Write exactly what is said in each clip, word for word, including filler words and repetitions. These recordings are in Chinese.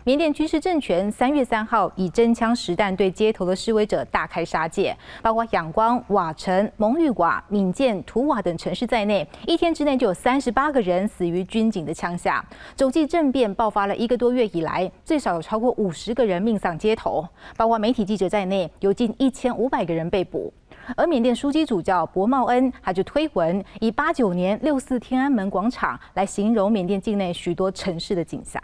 缅甸军事政权三月三号以真枪实弹对街头的示威者大开杀戒，包括仰光、瓦城、蒙育瓦、闽建、图瓦等城市在内，一天之内就有三十八个人死于军警的枪下。总计政变爆发了一个多月以来，最少有超过五十个人命丧街头，包括媒体记者在内，有近一千五百个人被捕。而缅甸枢机主教博茂恩他就推文以八九年六四天安门广场来形容缅甸境内许多城市的景象。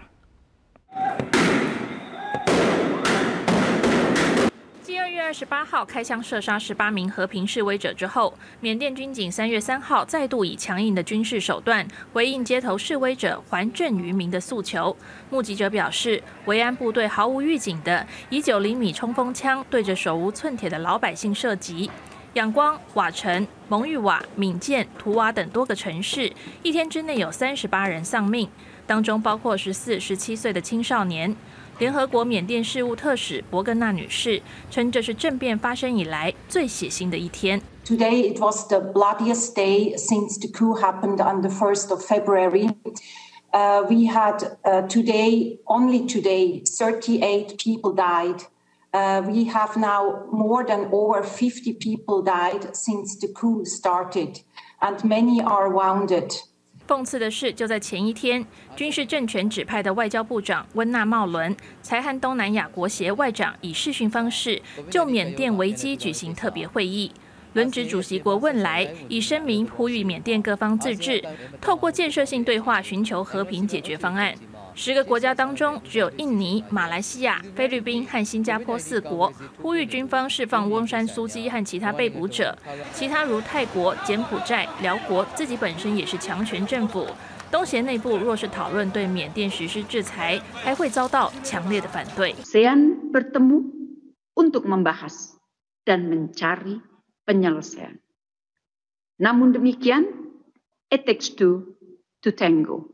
继二月二十八号开枪射杀十八名和平示威者之后，缅甸军警三月三号再度以强硬的军事手段回应街头示威者还政于民的诉求。目击者表示，维安部队毫无预警的以九厘米冲锋枪对着手无寸铁的老百姓射击。仰光、瓦城、蒙育瓦、闽建、图瓦等多个城市，一天之内有三十八人丧命，当中包括十四、十七岁的青少年。联合国缅甸事务特使伯根纳女士称，这是政变发生以来最血腥的一天。 Today it was the bloodiest day since the coup happened on the first of February. Uh, we had uh, today, only today, thirty-eight people died. Uh, we have now more than over fifty people died since the coup started, and many are wounded. 讽刺的是，就在前一天，军事政权指派的外交部长温纳茂伦才和东南亚国协外长以视讯方式就缅甸危机举行特别会议。轮值主席国汶莱以声明呼吁缅甸各方自治，透过建设性对话寻求和平解决方案。十个国家当中，只有印尼、马来西亚、菲律宾和新加坡四国呼吁军方释放翁山苏基和其他被捕者。其他如泰国、柬埔寨、辽国自己本身也是强权政府。东协内部若是讨论对缅甸实施制裁，还会遭到强烈的反对。 ASEAN bertemu untuk membahas dan mencari penyelesaian. Namun demikian, it takes two to tango.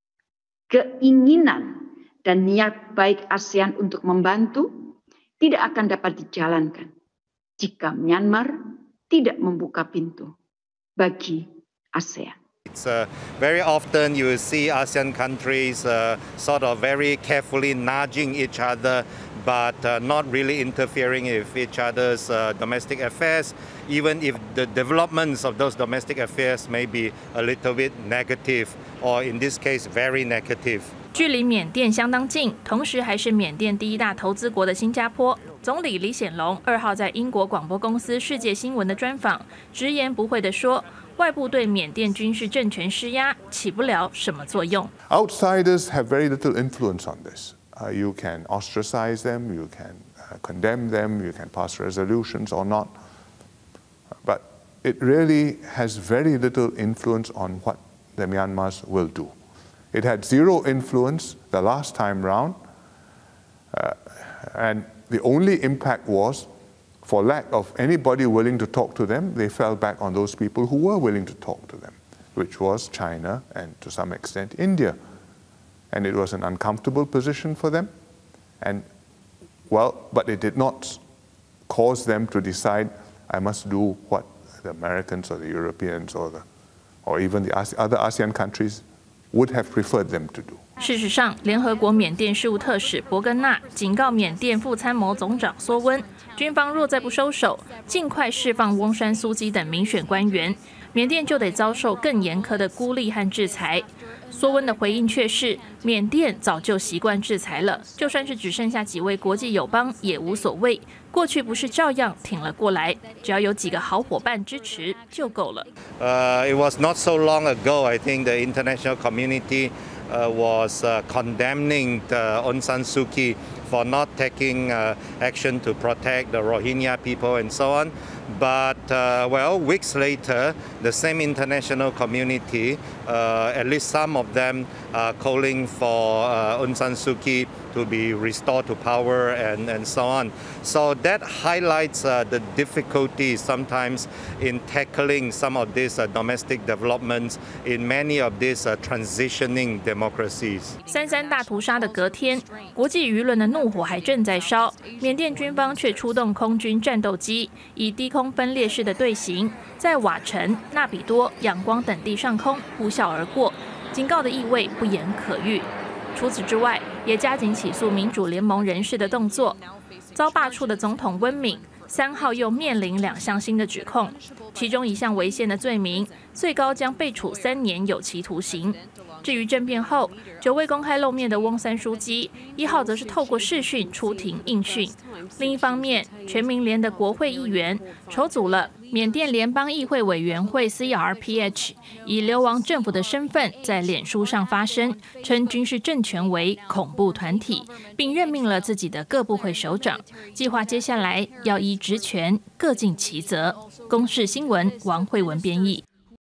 Keinginan dan niat baik ASEAN untuk membantu tidak akan dapat dijalankan jika Myanmar tidak membuka pintu bagi ASEAN. It's uh, very often you will see ASEAN countries uh, sort of very carefully nudging each other, but uh, not really interfering with each other's uh, domestic affairs, even if the developments of those domestic affairs may be a little bit negative, or in this case, very negative. 距离缅甸相当近，同时还是缅甸第一大投资国的新加坡总理李显龙二号在英国广播公司世界新闻的专访，直言不讳地说，外部对缅甸军事政权施压起不了什么作用。 Outsiders have very little influence on this. Uh, you can ostracize them, you can uh, condemn them, you can pass resolutions or not, but it really has very little influence on what the Myanmars will do. It had zero influence the last time round, uh, and the only impact was, for lack of anybody willing to talk to them, they fell back on those people who were willing to talk to them, which was China and to some extent India. And it was an uncomfortable position for them, and well, but it did not cause them to decide, I must do what the Americans or the Europeans or the, or even the other ASEAN countries would have preferred them to do. 事实上，联合国缅甸事务特使伯根纳警告缅甸副参谋总长梭温，军方若再不收手，尽快释放翁山苏基等民选官员，缅甸就得遭受更严苛的孤立和制裁。梭温的回应却是，缅甸早就习惯制裁了，就算是只剩下几位国际友邦也无所谓。过去不是照样挺了过来，只要有几个好伙伴支持就够了。 Uh, it was not so long ago, I think the international community uh, was uh, condemning the Aung San Suu Kyi for not taking uh, action to protect the Rohingya people and so on. But, uh, well, weeks later, the same international community, uh, at least some of them, are calling for uh, Aung San Suu Kyi to be restored to power and, and so on. So that highlights uh, the difficulties sometimes in tackling some of these uh, domestic developments in many of these uh, transitioning democracies. 三三大屠杀的隔天，国际舆论的怒火还正在烧，缅甸军方却出动空军战斗机，以低空分列式的队形，在瓦城、纳比多、仰光等地上空呼啸而过，警告的意味不言可喻。 除此之外，也加紧起诉民主联盟人士的动作。遭罢黜的总统温敏三号又面临两项新的指控，其中一项违宪的罪名，最高将被处三年有期徒刑。至于政变后久未公开露面的翁三书记，一号则是透过视讯出庭应讯。另一方面，全民联的国会议员筹组了缅甸联邦议会委员会 C R P H， 以流亡政府的身份在脸书上发声，称军事政权为恐怖团体，并任命了自己的各部会首长，计划接下来要依职权各尽其责。公视新闻王慧文编译。